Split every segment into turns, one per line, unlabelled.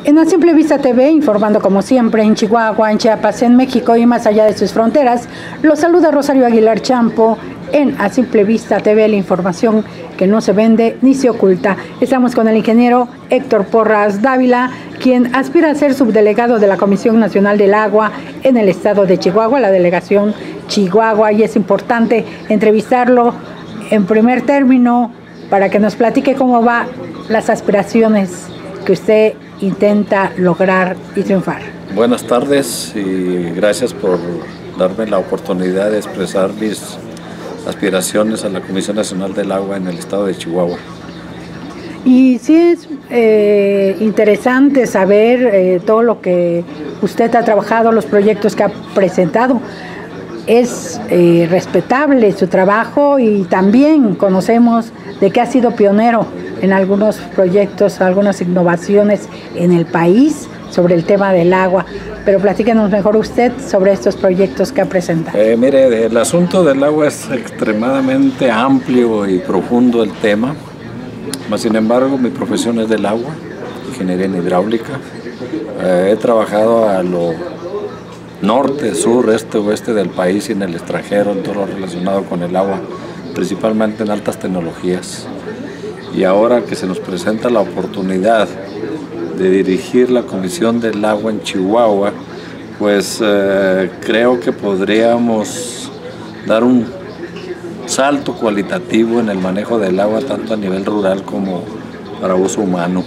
En A Simple Vista TV, informando como siempre en Chihuahua, en Chiapas, en México y más allá de sus fronteras, los saluda Rosario Aguilar Champo en A Simple Vista TV, la información que no se vende ni se oculta. Estamos con el ingeniero Héctor Porras Dávila, quien aspira a ser subdelegado de la Comisión Nacional del Agua en el estado de Chihuahua, la delegación Chihuahua, y es importante entrevistarlo en primer término para que nos platique cómo va las aspiraciones que usted intenta lograr y triunfar.
Buenas tardes y gracias por darme la oportunidad de expresar mis aspiraciones a la Comisión Nacional del Agua en el estado de Chihuahua.
Y sí es interesante saber todo lo que usted ha trabajado, los proyectos que ha presentado. Es respetable su trabajo y también conocemos de que ha sido pionero en algunos proyectos, algunas innovaciones en el país sobre el tema del agua. Pero platíquenos mejor usted sobre estos proyectos que ha presentado.
Mire, el asunto del agua es extremadamente amplio y profundo el tema. Sin embargo, mi profesión es del agua, ingeniería en hidráulica. He trabajado a lo norte, sur, este, oeste del país y en el extranjero, en todo lo relacionado con el agua, principalmente en altas tecnologías. Y ahora que se nos presenta la oportunidad de dirigir la Comisión del Agua en Chihuahua, pues creo que podríamos dar un salto cualitativo en el manejo del agua, tanto a nivel rural como para uso humano.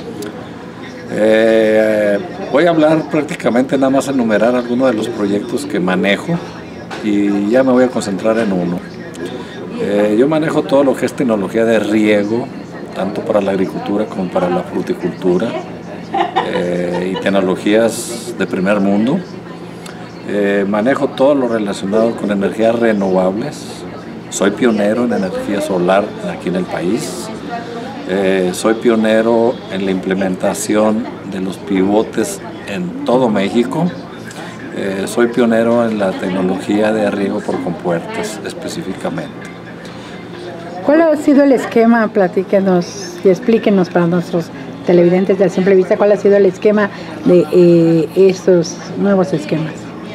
Voy a hablar prácticamente nada más enumerar algunos de los proyectos que manejo y ya me voy a concentrar en uno. Yo manejo todo lo que es tecnología de riego, tanto para la agricultura como para la fruticultura, y tecnologías de primer mundo. Manejo todo lo relacionado con energías renovables. Soy pionero en energía solar aquí en el país. Soy pionero en la implementación de los pivotes en todo México. Soy pionero en la tecnología de riego por compuertas específicamente.
¿Cuál ha sido el esquema? Platíquenos y explíquenos para nuestros televidentes de A Simple Vista, ¿cuál ha sido el esquema de estos nuevos esquemas?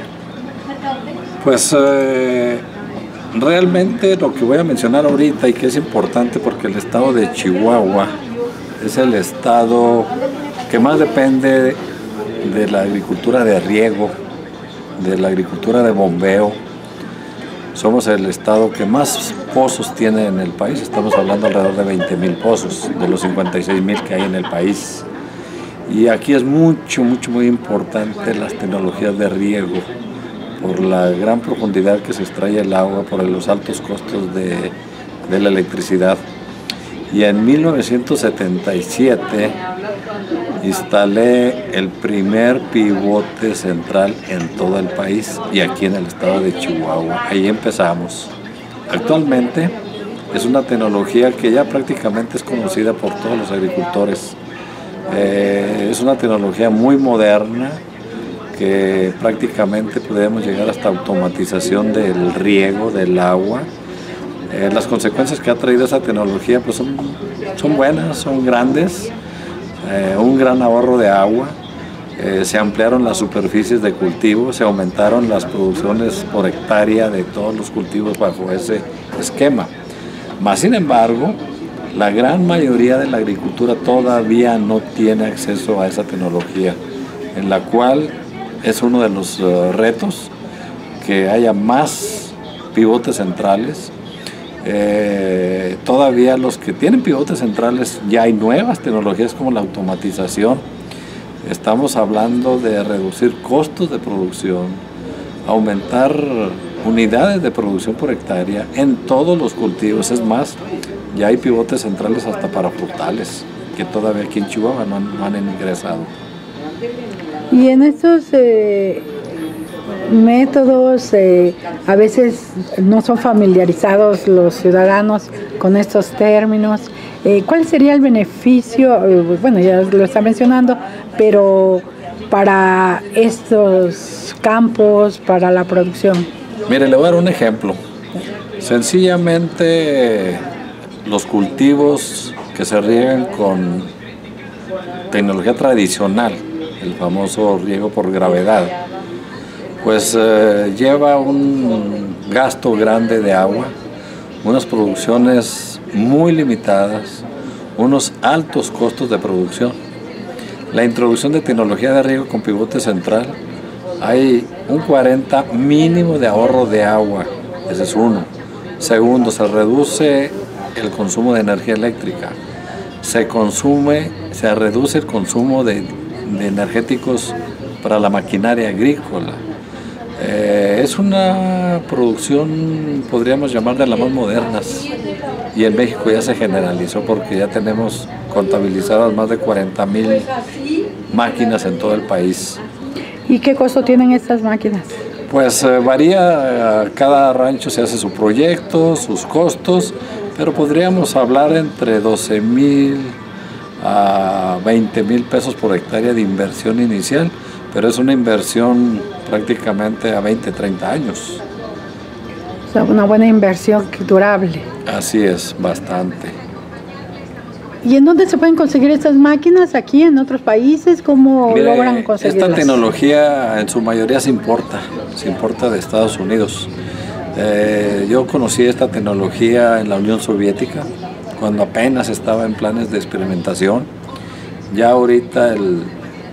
Pues realmente lo que voy a mencionar ahorita y que es importante porque el estado de Chihuahua es el estado que más depende de la agricultura de riego, de la agricultura de bombeo. Somos el estado que más pozos tiene en el país, estamos hablando alrededor de 20,000 pozos, de los 56,000 que hay en el país. Y aquí es muy importante las tecnologías de riego, por la gran profundidad que se extrae el agua, por los altos costos de la electricidad. Y en 1977 instalé el primer pivote central en todo el país y aquí en el estado de Chihuahua. Ahí empezamos. Actualmente es una tecnología que ya prácticamente es conocida por todos los agricultores. Es una tecnología muy moderna que prácticamente podemos llegar hasta automatización del riego del agua. Las consecuencias que ha traído esa tecnología pues son buenas, son grandes. Un gran ahorro de agua, se ampliaron las superficies de cultivo, se aumentaron las producciones por hectárea de todos los cultivos bajo ese esquema. Sin embargo, la gran mayoría de la agricultura todavía no tiene acceso a esa tecnología, en la cual es uno de los retos que haya más pivotes centrales. Todavía los que tienen pivotes centrales ya hay nuevas tecnologías como la automatización. Estamos hablando de reducir costos de producción, aumentar unidades de producción por hectárea en todos los cultivos. Es más, ya hay pivotes centrales hasta para frutales que todavía aquí en Chihuahua no han ingresado.
Y en estos métodos a veces no son familiarizados los ciudadanos con estos términos. ¿Cuál sería el beneficio? Bueno, ya lo está mencionando, pero para estos campos, para la producción.
Mire, le voy a dar un ejemplo. Sencillamente los cultivos que se riegan con tecnología tradicional, el famoso riego por gravedad, pues lleva un gasto grande de agua, unas producciones muy limitadas, unos altos costos de producción. La introducción de tecnología de riego con pivote central, hay un 40 mínimo de ahorro de agua, ese es uno. Segundo, se reduce el consumo de energía eléctrica, se reduce el consumo de energéticos para la maquinaria agrícola. Es una producción, podríamos llamar, de las más modernas, y en México ya se generalizó porque ya tenemos contabilizadas más de 40,000 máquinas en todo el país.
¿Y qué costo tienen estas máquinas?
Pues varía, cada rancho se hace su proyecto, sus costos, pero podríamos hablar entre 12,000 a 20,000 pesos por hectárea de inversión inicial, pero es una inversión prácticamente a 20, 30 años.
O sea, una buena inversión durable.
Así es, bastante.
¿Y en dónde se pueden conseguir estas máquinas? ¿Aquí, en otros países? ¿Cómo logran conseguirlas?
Esta tecnología en su mayoría se importa de Estados Unidos. Yo conocí esta tecnología en la Unión Soviética, cuando apenas estaba en planes de experimentación. Ya ahorita el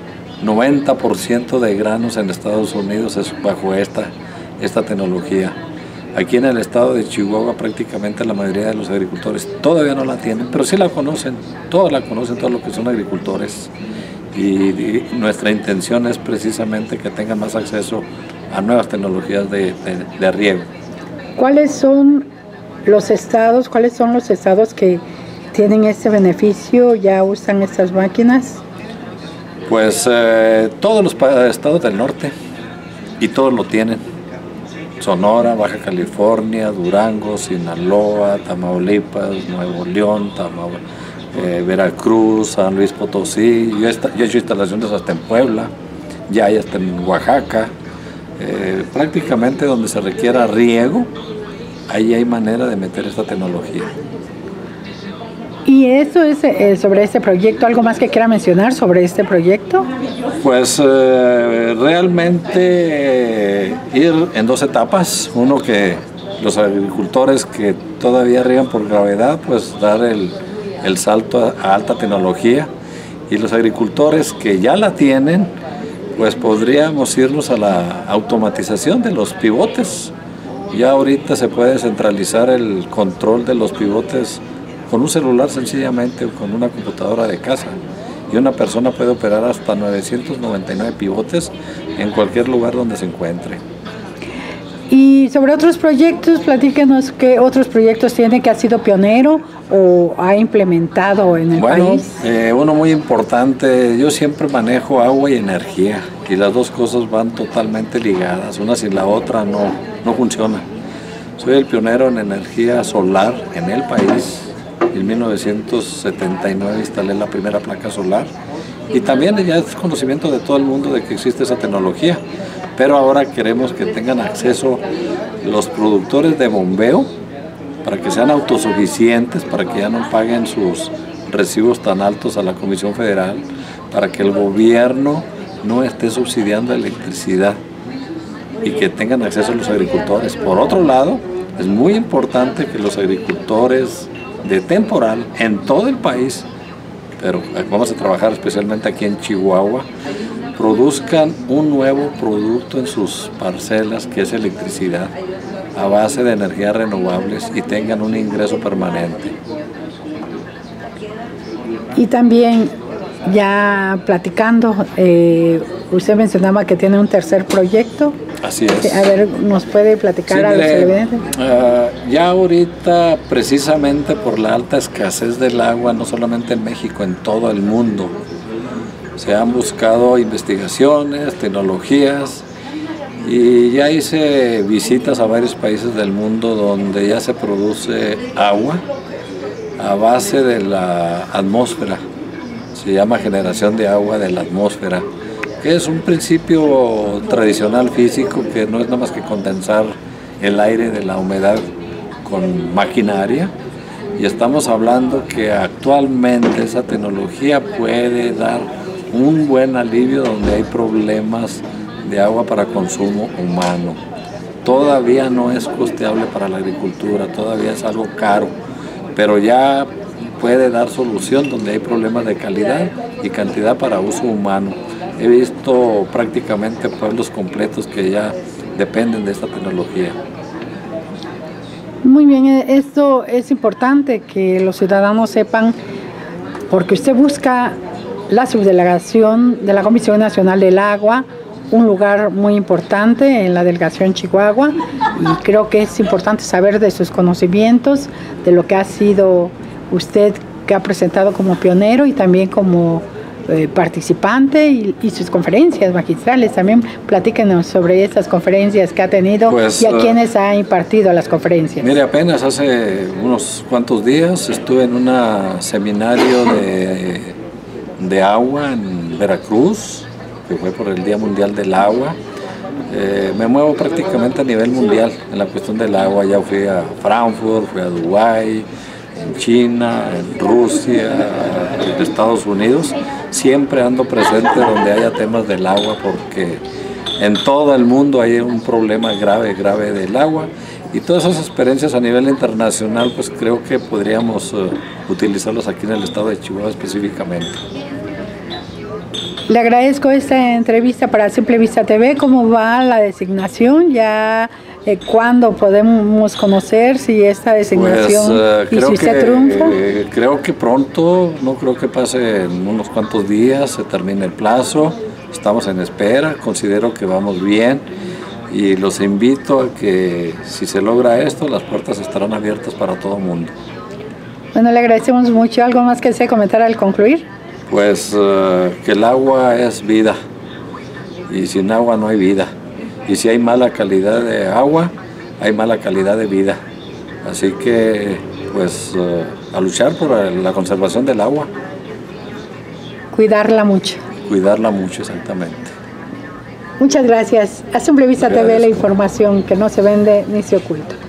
90% de granos en Estados Unidos es bajo esta tecnología. Aquí en el estado de Chihuahua prácticamente la mayoría de los agricultores todavía no la tienen, pero sí la conocen, todos los que son agricultores. Y nuestra intención es precisamente que tengan más acceso a nuevas tecnologías de riego.
¿Cuáles son los estados que tienen este beneficio, ya usan estas máquinas?
Pues todos los estados del norte, y todos lo tienen. Sonora, Baja California, Durango, Sinaloa, Tamaulipas, Nuevo León, Veracruz, San Luis Potosí. Yo he hecho instalaciones hasta en Puebla, ya hay hasta en Oaxaca. Prácticamente donde se requiera riego, ahí hay manera de meter esta tecnología.
¿Y eso es sobre este proyecto? ¿Algo más que quiera mencionar sobre este proyecto?
Pues realmente ir en dos etapas. Uno, que los agricultores que todavía riegan por gravedad, pues dar el salto a alta tecnología. Y los agricultores que ya la tienen, pues podríamos irnos a la automatización de los pivotes. Ya ahorita se puede centralizar el control de los pivotes con un celular sencillamente o con una computadora de casa, y una persona puede operar hasta 999 pivotes en cualquier lugar donde se encuentre.
Y sobre otros proyectos, platíquenos qué otros proyectos tiene, que ha sido pionero o ha implementado en el país.
Uno muy importante, yo siempre manejo agua y energía, y las dos cosas van totalmente ligadas, una sin la otra no funciona. Soy el pionero en energía solar en el país. En 1979 instalé la primera placa solar, y también ya es conocimiento de todo el mundo de que existe esa tecnología, pero ahora queremos que tengan acceso los productores de bombeo para que sean autosuficientes, para que ya no paguen sus recibos tan altos a la Comisión Federal, para que el gobierno no esté subsidiando electricidad y que tengan acceso los agricultores. Por otro lado, es muy importante que los agricultores de temporal en todo el país, pero vamos a trabajar especialmente aquí en Chihuahua, produzcan un nuevo producto en sus parcelas, que es electricidad a base de energías renovables, y tengan un ingreso permanente.
Y también, ya platicando, usted mencionaba que tiene un tercer proyecto.
Así es.
A ver, ¿nos puede platicar a los televidentes?
Ya ahorita, precisamente por la alta escasez del agua, no solamente en México, en todo el mundo, se han buscado investigaciones, tecnologías, y ya hice visitas a varios países del mundo donde ya se produce agua a base de la atmósfera. Se llama generación de agua de la atmósfera, que es un principio tradicional físico, que no es nada más que condensar el aire de la humedad con maquinaria, Y estamos hablando que actualmente esa tecnología puede dar un buen alivio donde hay problemas de agua para consumo humano. Todavía no es costeable para la agricultura, todavía es algo caro, pero ya puede dar solución donde hay problemas de calidad y cantidad para uso humano. He visto prácticamente pueblos completos que ya dependen de esta tecnología.
Muy bien, esto es importante que los ciudadanos sepan, porque usted busca la subdelegación de la Comisión Nacional del Agua, un lugar muy importante en la delegación Chihuahua, y creo que es importante saber de sus conocimientos, de lo que ha sido usted, que ha presentado como pionero y también como participante, y sus conferencias magistrales. También platíquenos sobre esas conferencias que ha tenido, pues, y a quienes ha impartido las conferencias.
Mire, apenas hace unos cuantos días estuve en un seminario de agua en Veracruz, que fue por el Día Mundial del Agua. Me muevo prácticamente a nivel mundial en la cuestión del agua. Ya fui a Frankfurt, fui a Dubái, en China, en Rusia, en Estados Unidos. Siempre ando presente donde haya temas del agua, porque en todo el mundo hay un problema grave del agua, y todas esas experiencias a nivel internacional pues creo que podríamos utilizarlos aquí en el estado de Chihuahua específicamente.
Le agradezco esta entrevista para Simple Vista TV. ¿Cómo va la designación? ¿Ya cuándo podemos conocer si esta designación y si usted triunfa?
Creo que pronto, no creo que pase en unos cuantos días, se termine el plazo. Estamos en espera, considero que vamos bien, y los invito a que si se logra esto, las puertas estarán abiertas para todo el mundo.
Bueno, le agradecemos mucho. ¿Algo más que desee comentar al concluir?
Pues que el agua es vida, y sin agua no hay vida, y si hay mala calidad de agua, hay mala calidad de vida. Así que pues a luchar por la conservación del agua.
Cuidarla mucho.
Cuidarla mucho, exactamente.
Muchas gracias. A Simple Vista TV, la información que no se vende ni se oculta.